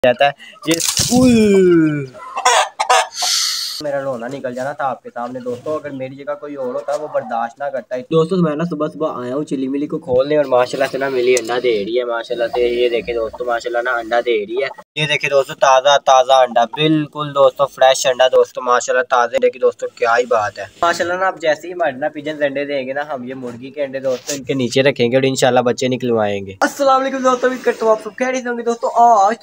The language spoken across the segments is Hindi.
जाता है ये स्कूल। मेरा रोना निकल जाना था आपके सामने दोस्तों, अगर मेरी जगह कोई और होता वो बर्दाश्त ना करता है। दोस्तों मैं ना सुबह सुबह आया हूँ चिली मिली को खोलने और माशाल्लाह से ना मिली अंडा दे रही है माशाल्लाह से। ये देखे दोस्तों माशाल्लाह ना अंडा दे रही है। ये देखे दोस्तों ताज़ा ताज़ा अंडा, बिल्कुल दोस्तों फ्रेश अंडा दोस्तों माशाल्लाह ताज़े। देखिए दोस्तों क्या ही बात है माशाल्लाह ना। अब जैसे ही हमारे ना पिजन अंडे देंगे ना, हम ये मुर्गी के अंडे दोस्तों इनके नीचे रखेंगे और इंशाल्लाह बच्चे निकलवाएंगे। अस्सलाम वालेकुम दोस्तों, उम्मीद करता हूं आप सब खैरियत होंगे दोस्तों।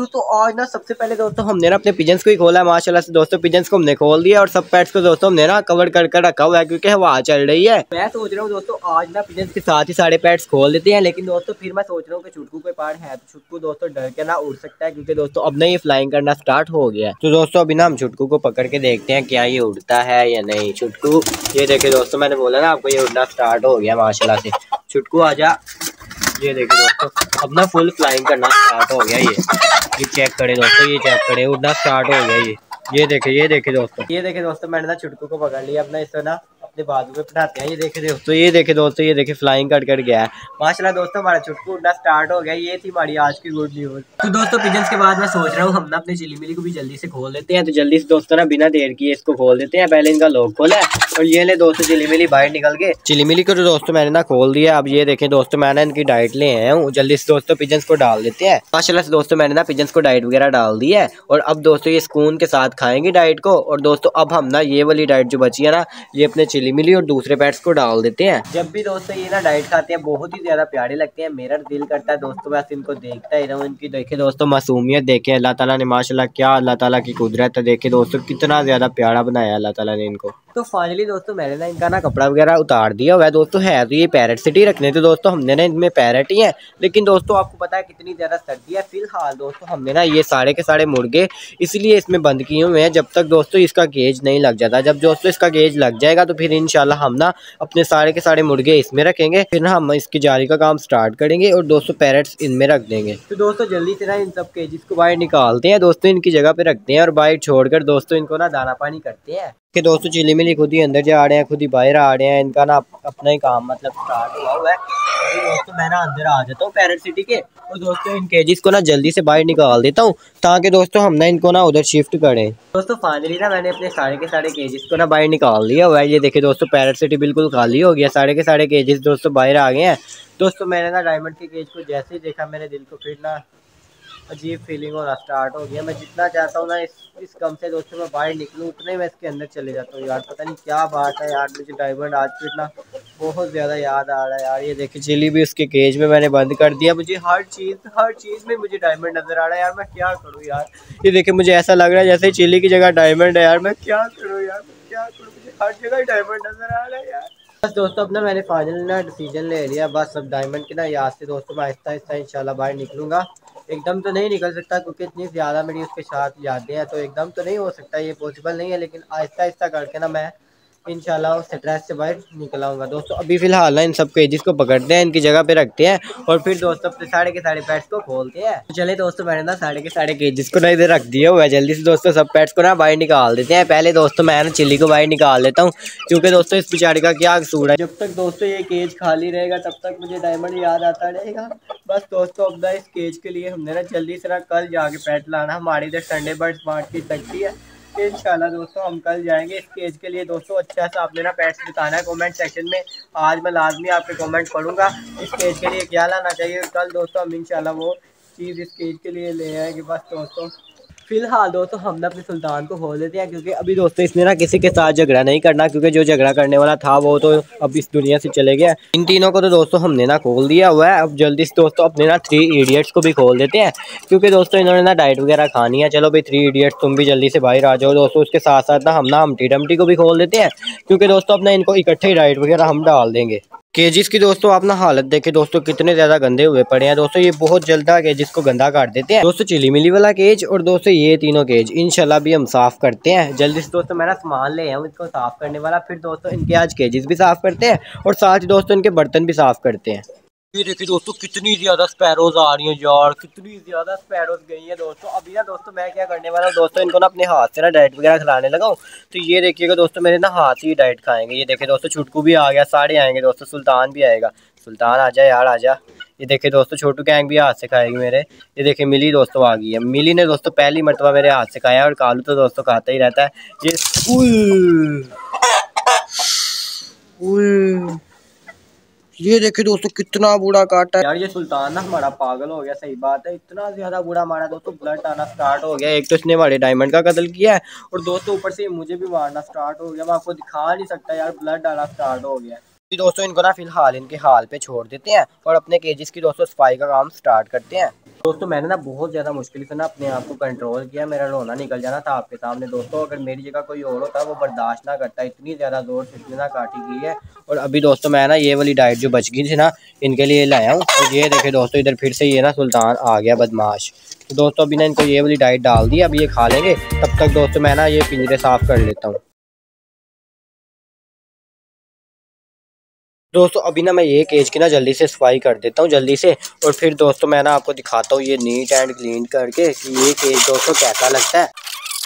आज ना सबसे पहले दोस्तों हमने ना अपने पिजन्स को ही खोला है माशाल्लाह से दोस्तों। पिजन्स को हमने खोल दिया और सब पेट्स को दोस्तों हमने ना कवर कर रखा हुआ है क्योंकि हवा चल रही है। मैं सोच रहा हूँ दोस्तों आज ना पिजन्स के साथ ही सारे पेट्स खोल देते हैं, लेकिन दोस्तों फिर मैं सोच रहा हूँ कि छुटकू के पार्ट है तो छुटकू दोस्तों डर के ना उड़ सकता है क्योंकि दोस्तों अब नहीं फ्लाइंग करना स्टार्ट हो गया है। तो दोस्तों अभी ना हम छुटकू को पकड़ के देखते हैं क्या ये उड़ता है या नहीं। छुटकू ये देखे दोस्तों, मैंने बोला ना आपको ये उड़ना स्टार्ट हो गया माशाल्लाह से। छुटकू आजा। ये देखिए दोस्तों अब ना फुल फ्लाइंग करना स्टार्ट हो गया। ये चेक करें दोस्तों, ये चेक करें उड़ना स्टार्ट हो गया। ये देखे दोस्तों मैंने ना छुटकू को पकड़ लिया अपना। इसको ना अपने बाजू में बिठाते हैं। ये देखे दोस्तों ये देखे फ्लाइंग कर गया है माशाल्लाह दोस्तों। हमारा छुटकू उड़ना स्टार्ट हो गया। ये थी हमारी आज की गुड न्यूज। तो दोस्तों पिजन्स के बाद मैं सोच रहा हूँ हम ना अपने चिली मिली को भी जल्दी से खोल देते हैं। तो जल्दी से दोस्तों ना बिना देर किए इसको खोल देते हैं। पहले इनका लॉक खोला है और ये ले दोस्तों चिली मिली बाहर निकल गए। चिली मिली को तो दोस्तों मैंने ना खोल दिया। अब ये देखें दोस्तों मैंने इनकी डाइट ले आया हूँ। जल्दी से दोस्तों पिजन्स को डाल देते हैं माशाल्लाह से दोस्तों। मैंने ना पिजन्स को डाइट वगैरह डाल दी है और अब दोस्तों ये सुकून के साथ खाएंगे डाइट को। और दोस्तों अब हम ना ये वाली डाइट जो बची है ना, ये अपने चिली मिली और दूसरे पेट्स को डाल देते हैं। जब भी दोस्तों ये ना डाइट खाते हैं बहुत ही ज्यादा प्यारे लगते हैं। मेरा दिल करता है दोस्तों बस इनको देखता ही रहूं। इनकी देखे दोस्तों मासूमियत देखे अल्लाह ताला ने माशाल्लाह, क्या अल्लाह ताला की कुदरत है। देखे दोस्तों कितना ज्यादा प्यारा बनाया अल्लाह ताला ने इनको। तो फाइनली दोस्तों मैंने ना इनका ना कपड़ा वगैरह उतार दिया हुआ है दोस्तों। है तो ये पैरेट सिटी रखने थे दोस्तों, हमने ना इनमें पैरेट ही है। लेकिन दोस्तों आपको पता है कितनी ज्यादा सर्दी है। फिलहाल दोस्तों हमने ना ये सारे के सारे मुर्गे इसलिए इसमें बंद किए हुए हैं जब तक दोस्तों इसका गेज नहीं लग जाता। जब दोस्तों इसका गेज लग जाएगा तो फिर इंशाल्लाह हम ना अपने सारे के सारे मुर्गे इसमें रखेंगे। फिर ना हम इसकी जारी का काम स्टार्ट करेंगे और दोस्तों पैरेट्स इनमें रख देंगे। तो दोस्तों जल्दी से ना इन सब केजेस को बाहर निकालते हैं दोस्तों, इनकी जगह पे रखते हैं और बाहर छोड़कर दोस्तों इनको ना दाना पानी करते हैं कि दोस्तों चिली मिली खुद ही अंदर जा रहे हैं, खुद ही बाहर आ रहे हैं। इनका ना अपना ही काम मतलब स्टार्ट हुआ है। तो दोस्तों मैं ना अंदर आ जाता हूँ पैरेट सिटी के और दोस्तों इन केजेस को ना जल्दी से बाहर निकाल देता हूँ ताकि दोस्तों हम ना इनको ना उधर शिफ्ट करें। दोस्तों फाइनली ना मैंने अपने सारे के सारे केजेस को ना बाहर निकाल दिया हुआ है। ये देखिए दोस्तों पैरेट सिटी बिल्कुल खाली हो गया, सारे के सारे केजेस दोस्तों बाहर आ गए हैं। दोस्तों मैंने ना डायमंड के केज को जैसे ही देखा मेरे दिल को फिर ना अजीब फीलिंग होना स्टार्ट हो गया। मैं जितना चाहता हूँ ना इस कम से दोस्तों मैं बाहर निकलूँ उतने मैं इसके अंदर चले जाता हूँ यार। पता नहीं क्या बात है यार, मुझे डायमंड आज फिर ना बहुत ज़्यादा याद आ रहा है यार। ये देखिए चिली भी उसके केज में मैंने बंद कर दिया। मुझे हर चीज़ में मुझे डायमंड नज़र आ रहा है यार। मैं क्या करूँ यार। ये देखिए मुझे ऐसा लग रहा है जैसे चिली की जगह डायमंड है यार। मैं क्या करूँ यार, मैं क्या करूँ, मुझे हर जगह डायमंड नज़र आ रहा है यार। बस दोस्तों अपना मैंने फाइनल ना डिसीजन ले लिया। बस अब डायमंड के ना याद से दोस्तों मैं आहिस्ता आहिस्ता इंशाल्लाह बाहर निकलूंगा। एकदम तो नहीं निकल सकता क्योंकि इतनी ज़्यादा मेरी उसके साथ यादें हैं, तो एकदम तो नहीं हो सकता, ये पॉसिबल नहीं है। लेकिन आहिस्ता आहिस्ता करके ना मैं इंशाल्लाह स्ट्रेस से बाहर निकल आऊँगा। दोस्तों अभी फिलहाल ना इन सब केजेस को पकड़ते हैं, इनकी जगह पे रखते हैं और फिर दोस्तों अपने सारे के सारे पेट्स को खोलते हैं। तो चले दोस्तों मैंने ना सारे के सारे केजेस को ना इधर रख दिया हुआ है। जल्दी से दोस्तों सब पेट्स को ना बाहर निकाल देते हैं। पहले दोस्तों मैं ना चिल्ली को बाहर निकाल लेता हूँ क्योंकि दोस्तों इस बेचारे का क्या कसूर है। जब तक दोस्तों ये केज खाली रहेगा तब तक मुझे डायमंड याद आता रहेगा। बस दोस्तों अब ना इस केज के लिए हमने ना जल्दी से ना कल जाके पेट लाना। हमारी इधर संडे बर्ड स्मार्ट की लगती है इंशाल्लाह दोस्तों हम कल जाएंगे इस केज के लिए। दोस्तों अच्छा सा आपने ना पेट्स बताना है कमेंट सेक्शन में। आज मैं लाजमी आपके कमेंट पढ़ूंगा इस केज के लिए क्या लाना चाहिए। कल दोस्तों हम इंशाल्लाह वो चीज़ इस केज के लिए ले आएंगे। बस दोस्तों फिलहाल दोस्तों हम ना अपने सुल्तान को खोल देते हैं क्योंकि अभी दोस्तों इसने ना किसी के साथ झगड़ा नहीं करना क्योंकि जो झगड़ा करने वाला था वो तो अब इस दुनिया से चले गया। इन तीनों को तो दोस्तों हमने ना खोल दिया हुआ है। अब जल्दी से दोस्तों अपने ना 3 इडियट्स को भी खोल देते हैं क्योंकि दोस्तों इन्होंने ना डाइट वगैरह खानी है। चलो भाई 3 इडियट्स तुम भी जल्दी से बाहर आ जाओ दोस्तों। उसके साथ साथ ना हम ना हमटी डमटी को भी खोल देते हैं क्योंकि दोस्तों अपना इनको इकट्ठे ही डाइट वगैरह हम डाल देंगे। केजिस की दोस्तों आप ना हालत देखे दोस्तों कितने ज्यादा गंदे हुए पड़े हैं दोस्तों। ये बहुत जल्द केजिस को गंदा कर देते हैं दोस्तों। चिली मिली वाला केज और दोस्तों ये तीनों केज इंशाल्लाह भी हम साफ करते हैं जल्दी से दोस्तों। मैं ना सामान ले आऊँ इसको साफ करने वाला। फिर दोस्तों इनके आज केजिस भी साफ करते हैं और साथ ही दोस्तों इनके बर्तन भी साफ करते हैं। ये देखिए दोस्तों कितनी ज्यादा स्पैरोज आ रही हैं यार, कितनी ज्यादा स्पैरोज गई है दोस्तों। अभी ना दोस्तों मैं क्या करने वाला हूँ दोस्तों, इनको ना अपने हाथ से ना डाइट वगैरह खिलाने लगा हूँ। तो ये देखिएगा दोस्तों मेरे ना हाथ ही डाइट खाएंगे। ये देखिए दोस्तों छुटकू भी आ गया, सारे आएंगे दोस्तों, सुल्तान भी आएगा। सुल्तान आजा यार आजा। ये देखिए दोस्तों छोटू गैंग भी हाथ से खाएगी मेरे। ये देखिए मिली दोस्तों आ गई है। मिली ने दोस्तों पहली मरतबा मेरे हाथ से खाया और कालू तो दोस्तों खाता ही रहता है। ये ये देखिए दोस्तों कितना बूढ़ा काटा है यार। ये सुल्तान ना हमारा पागल हो गया, सही बात है, इतना ज्यादा बूढ़ा मारा दोस्तों, ब्लड आना स्टार्ट हो गया। एक तो इसने हमारे डायमंड का कत्ल किया है और दोस्तों ऊपर से मुझे भी मारना स्टार्ट हो गया। मैं आपको दिखा नहीं सकता यार, ब्लड आना स्टार्ट हो गया। दोस्तों इनको ना फिलहाल इनके हाल पे छोड़ देते हैं और अपने केजेस की दोस्तों सफाई का काम स्टार्ट करते हैं। दोस्तों मैंने ना बहुत ज़्यादा मुश्किल से ना अपने आप को कंट्रोल किया, मेरा रोना निकल जाना था आपके सामने दोस्तों। अगर मेरी जगह कोई और होता वो बर्दाश्त ना करता, इतनी ज़्यादा जोर से इसने ना काटी गई है। और अभी दोस्तों मैं ना ये वाली डाइट जो बच गई थी ना इनके लिए लाया हूँ। और ये देखे दोस्तों इधर फिर से ये ना सुल्तान आ गया बदमाश। तो दोस्तों अभी ना इनको ये वाली डाइट डाल दी, अब ये खा लेंगे। तब तक दोस्तों मैं ना ये पिंजरे साफ़ कर लेता हूँ। दोस्तों अभी ना मैं ये केज की ना जल्दी से सफाई कर देता हूँ जल्दी से, और फिर दोस्तों मैं ना आपको दिखाता हूँ ये नीट एंड क्लीन करके कि ये केज दोस्तों कैसा लगता है।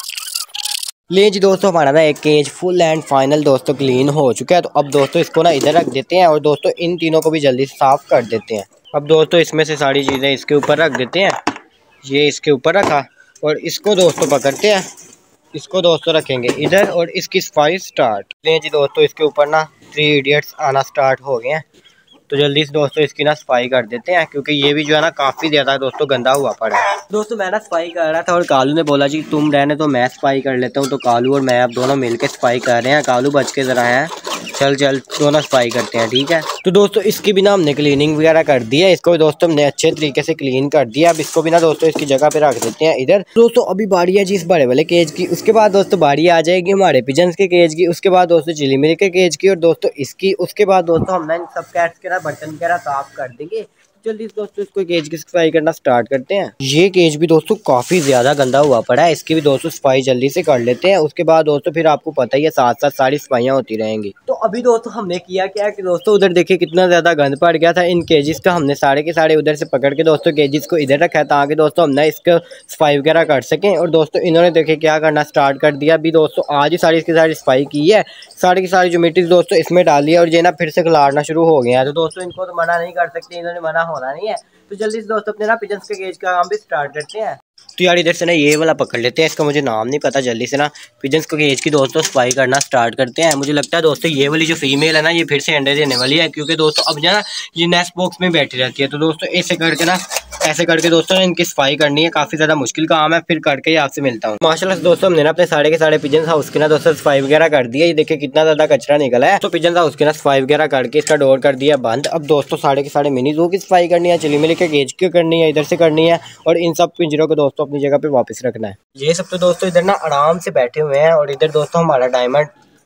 ले जी दोस्तों हमारा ना एक केज फुल एंड फाइनल दोस्तों क्लीन हो चुका है। तो अब दोस्तों इसको ना इधर रख देते हैं और दोस्तों इन तीनों को भी जल्दी से साफ़ कर देते हैं। अब दोस्तों इसमें से सारी चीज़ें इसके ऊपर रख देते हैं। ये इसके ऊपर रखा और इसको दोस्तों पकड़ते हैं, इसको दोस्तों रखेंगे इधर और इसकी सफाई स्टार्ट। ले जी दोस्तों इसके ऊपर ना 3 इडियट्स आना स्टार्ट हो गए हैं। तो जल्दी से दोस्तों इसकी ना सफाई कर देते हैं क्योंकि ये भी जो है ना काफ़ी ज़्यादा दोस्तों गंदा हुआ पड़ा है। दोस्तों मैं ना सफाई कर रहा था और कालू ने बोला जी तुम रहने तो मैं सफाई कर लेता हूँ। तो कालू और मैं अब दोनों मिलकर सफाई कर रहे हैं। कालू बच के ज़रा है, चल दोनों सफाई करते हैं, ठीक है। तो दोस्तों इसकी भी ना हमने क्लीनिंग वगैरह कर दी है, इसको भी दोस्तों हमने अच्छे तरीके से क्लीन कर दिया। अब इसको भी ना दोस्तों इसकी जगह पे रख देते हैं इधर। दोस्तों अभी बारी है जी इस बड़े वाले केज की, उसके बाद दोस्तों बारी आ जाएगी हमारे पिजन्स के केज की, उसके बाद दोस्तों चिली मिली के केज की और दोस्तों इसकी, उसके बाद दोस्तों हम ना इन सब कैट्स के ना बर्तन वगैरह साफ कर देंगे। जल्दी से दोस्तों इसको केज की सफाई करना स्टार्ट करते हैं। ये केज भी दोस्तों काफी ज्यादा गंदा हुआ पड़ा है, इसकी भी दोस्तों सफाई जल्दी से कर लेते हैं। उसके बाद दोस्तों फिर आपको पता ही है साथ साथ सारी सफाइयाँ होती रहेंगी। तो अभी दोस्तों हमने किया क्या कि दोस्तों उधर देखिए कितना ज्यादा गंद पड़ गया था इन केजेस का। हमने सारे के सारे उधर से पकड़ के दोस्तों केजेस को इधर रखा है ताकि दोस्तों हम ना इसका सफाई वगैरह कर सकें। और दोस्तों इन्होंने देखे क्या करना स्टार्ट कर दिया। अभी दोस्तों आज ही सारी इसकी सारी सफाई की है, सारी की सारी जो मिट्टी दोस्तों इसमें डाली है और ये ना फिर से खिलाड़ना शुरू हो गया है। तो दोस्तों इनको तो मना नहीं कर सकते, इन्होंने मना होना नहीं है। तो जल्दी से दोस्तों अपने ना पिजन्स के केज का काम भी स्टार्ट करते हैं। तो यार इधर से ना ये वाला पकड़ लेते हैं, इसका मुझे नाम नहीं पता। जल्दी से ना पिजन्स को केज की दोस्तों सफाई करना स्टार्ट करते हैं। मुझे लगता है दोस्तों ये वाली जो फीमेल है ना ये फिर से अंडे देने वाली है क्योंकि दोस्तों अब ना ये नेस्ट बॉक्स में बैठी रहती है। तो दोस्तों ऐसे करके ना ऐसे करके दोस्तों इनकी सफाई करनी है, काफ़ी ज़्यादा मुश्किल काम है। फिर करके ही आपसे मिलता हूँ। माशाल्लाह से दोस्तों हमने ना अपने सारे के सारे पिजन हाउस की ना दोस्तों सफाई वगैरह कर दी है। ये देखिए कितना ज़्यादा कचरा निकला है। तो पिजन हाउस की ना सफाई वगैरह करके इसका डोर कर दिया बंद। अब दोस्तों सारे के सारे मिनी ज़ू की सफाई करनी है, चिली मिली के केज की करनी है, इधर से करनी है और इन सब पिंजरों को दोस्तों अपनी जगह पे वापस रखना है। ये सब तो दोस्तों इधर ना आराम से बैठे हुए हैं और इधर दोस्तों हमारा डायमंड,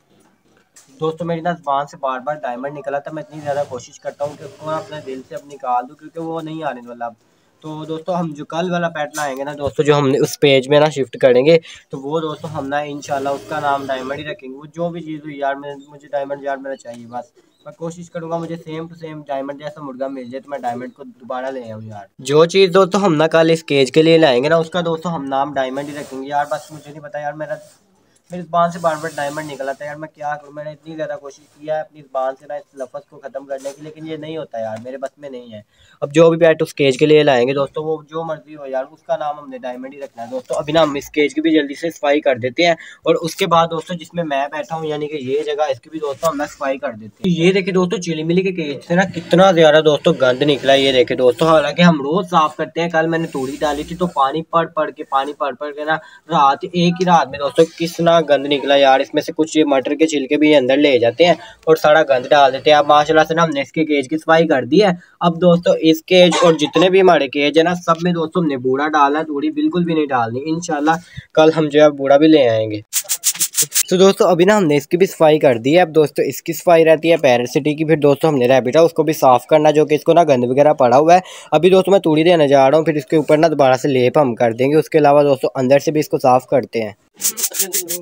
दोस्तों मेरी ना ज़बान से बार बार डायमंड निकला था। मैं इतनी ज़्यादा कोशिश करता हूँ कि उसको ना अपने दिल से अब निकाल दूँ क्योंकि वो नहीं आने वाला। अब तो दोस्तों हम जो कल वाला पेट लाएंगे ना दोस्तों, जो हमने उस पेज में ना शिफ्ट करेंगे, तो वो दोस्तों हम ना इंशाल्लाह उसका नाम डायमंड ही रखेंगे। वो जो भी चीज़ हुई यार, मुझे डायमंड यार मेरा चाहिए बस। मैं कोशिश करूंगा मुझे सेम टू सेम डायमंड जैसा मुर्गा मिल जाए तो मैं डायमंड को दोबारा ले आऊँ यार। जो चीज़ दोस्तों हम ना कल इस केज के लिए लाएंगे ना उसका दोस्तों हम नाम डायमंड ही रखेंगे यार। बस मुझे नहीं पता यार, मेरी ज़बान से बार बार डायमंड निकला था यार, मैं क्या करूँ। मैंने इतनी ज़्यादा कोशिश किया है अपनी ज़बान से ना इस लफ्ज़ को ख़त्म करने की, लेकिन ये नहीं होता यार, मेरे बस में नहीं है। अब जो भी पेट उस केज के लिए लाएंगे दोस्तों वो जो मर्जी हो यार, उसका नाम हमने डायमंड ही रखना है दोस्तों। अभी ना हम इस केज की भी जल्दी से सफाई कर देते हैं और उसके बाद दोस्तों जिसमें मैं बैठा हूँ यानी कि ये जगह, इसकी भी दोस्तों हम ना सफाई कर देते हैं। ये देखे दोस्तों चिली मिली के केज से ना कितना ज़्यादा दोस्तों गंद निकला है। ये देखे दोस्तों, हालांकि हम रोज़ साफ़ करते हैं। कल मैंने तूड़ी डाली थी तो पानी पड़ पड़ के ना एक ही रात में दोस्तों कितना गंद निकला यार। इसमें से कुछ ये मटर के छिलके भी अंदर ले जाते हैं और सारा गंद डाल देते हैं। अब माशाल्लाह से ना हमने इसके केज की सफाई कर दी है। अब दोस्तों इस केज और जितने भी हमारे केज है ना सब में दोस्तों हमने बूढ़ा डाला है, थोड़ी बिल्कुल भी नहीं डालनी। इंशाल्लाह कल हम जो है बूढ़ा भी ले आएंगे। तो दोस्तों अभी ना हमने इसकी भी सफाई कर दी है। अब दोस्तों इसकी सफाई रहती है पैरट सिटी की। फिर दोस्तों हमने रैबिट हाउस उसको भी साफ़ करना जो कि इसको ना गंद वगैरह पड़ा हुआ है। अभी दोस्तों मैं तूड़ी देने जा रहा हूँ, फिर इसके ऊपर ना दोबारा से लेप हम कर देंगे। उसके अलावा दोस्तों अंदर से भी इसको साफ़ करते हैं।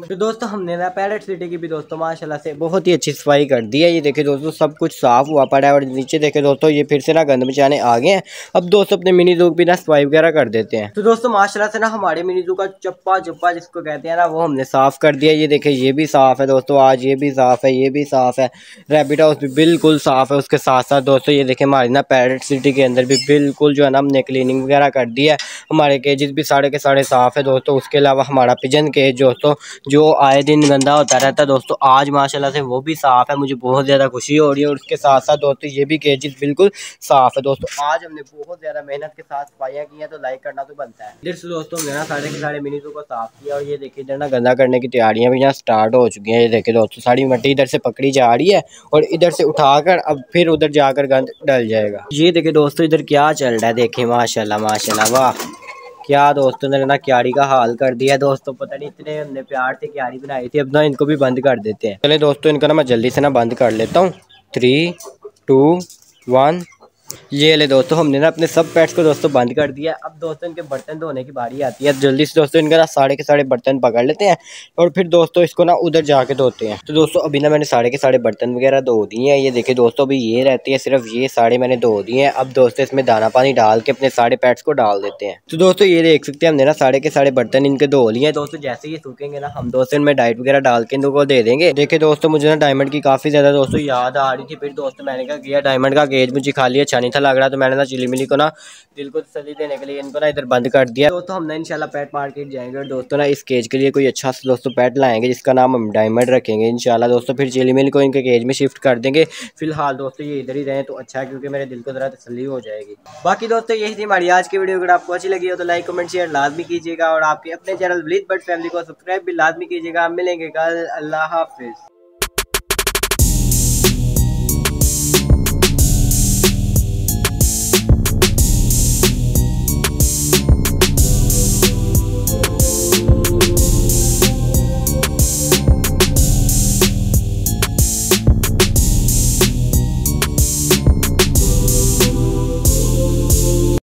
तो दोस्तों हमने ना पैरेट सिटी की भी दोस्तों माशाल्लाह से बहुत ही अच्छी सफाई कर दी है। ये देखे दोस्तों सब कुछ साफ हुआ पड़ा है और नीचे देखे दोस्तों ये फिर से ना गंद मचाने आ गए हैं। अब दोस्तों अपने मिनी जू भी ना सफाई वगैरह कर देते हैं। तो दोस्तों माशाल्लाह से ना हमारे मिनी जू का चप्पा चप्पा जिसको कहते हैं ना वो हमने साफ कर दिया। ये देखे ये भी साफ है दोस्तों, आज ये भी साफ है, ये भी साफ है, रैबिट हाउस भी बिल्कुल साफ है। उसके साथ साथ दोस्तों ये देखे हमारी ना पैरेट सिटी के अंदर भी बिल्कुल जो है ना हमने क्लीनिंग वगैरह कर दी है। हमारे केजेस भी साढ़े के साढ़े साफ है दोस्तों। उसके अलावा हमारा पिजन केज दोस्तों जो आए दिन गंदा होता रहता है दोस्तों, आज माशाल्लाह से वो भी साफ है। मुझे बहुत ज़्यादा खुशी हो रही है। और उसके साथ साथ दोस्तों ये भी केजेस बिल्कुल साफ है दोस्तों। आज हमने बहुत ज़्यादा मेहनत के साथ सफाइयाँ की हैं तो लाइक करना तो बनता है। इधर से दोस्तों हमने ना साढ़े के साढ़े मिनी जू को साफ किया और ये देखिए इधर ना गंदा करने की तैयारियाँ भी यहाँ स्टार्ट हो चुकी हैं। ये देखिए दोस्तों सारी मिट्टी इधर से पकड़ी जा रही है और इधर से उठाकर अब फिर उधर जाकर गंद डल जाएगा। ये देखिए दोस्तों इधर क्या चल रहा है, देखिए माशाल्लाह माशाल्लाह, वाह क्या दोस्तों ने ना क्यारी का हाल कर दिया दोस्तों। पता नहीं इतने हमने प्यार से क्यारी बनाई थी, अब ना इनको भी बंद कर देते हैं। चले दोस्तों इनको ना मैं जल्दी से ना बंद कर लेता हूँ। 3, 2, 1। ये ले दोस्तों हमने ना अपने सब पेट्स को दोस्तों बंद कर दिया। अब दोस्तों इनके बर्तन धोने की बारी आती है। जल्दी से दोस्तों इनका ना साढ़े के साढ़े बर्तन पकड़ लेते हैं और फिर दोस्तों इसको ना उधर जाके धोते हैं। तो दोस्तों अभी ना मैंने साढ़े के साढ़े बर्तन वगैरह धो दिए हैं। ये देखिए दोस्तों अभी ये रहती है सिर्फ ये साढ़े मैंने धो दिए हैं। अब दोस्तों इसमें दाना पानी डाल के अपने साढ़े पेट्स को डाल देते हैं। तो दोस्तों ये देख सकते हैं हमने ना साढ़े के साढ़े बर्तन इनके धो लिए हैं दोस्तों। जैसे ये सूखेंगे ना हम दोस्तों इनमें डाइट वगैरह डाल के इनको दे देंगे। देखिए दोस्तों मुझे ना डायमंड की काफ़ी ज़्यादा दोस्तों याद आ रही थी। फिर दोस्तों मैंने क्या किया, डायमंड का केज मुझे खाली अच्छा नहीं था लग रहा, तो मैंने चिली मिली को ना दिल को तसल्ली देने के लिए इनको ना इधर बंद कर दिया। दोस्तों हम ना इंशाल्लाह पेट मार्केट जाएंगे और दोस्तों ना इस केज के लिए कोई अच्छा सा दोस्तों पेट लाएंगे जिसका नाम हम डायमंड रखेंगे इंशाल्लाह दोस्तों। फिर चिली मिली को इनके केज में शिफ्ट कर देंगे। फिलहाल दोस्तों ये इधर ही रहें तो अच्छा है क्योंकि मेरे दिल को ज़रा तसल्ली हो जाएगी। बाकी दोस्तों यही थी हमारी आज की वीडियो। अगर आपको अच्छी लगी हो तो लाइक कमेंट शेयर लाजमी कीजिएगा और आपके अपने चैनल ब्लीच बर्ड फैमिली को सब्सक्राइब भी लाजमी कीजिएगा। मिलेंगे कल, अल्लाह हाफिज़।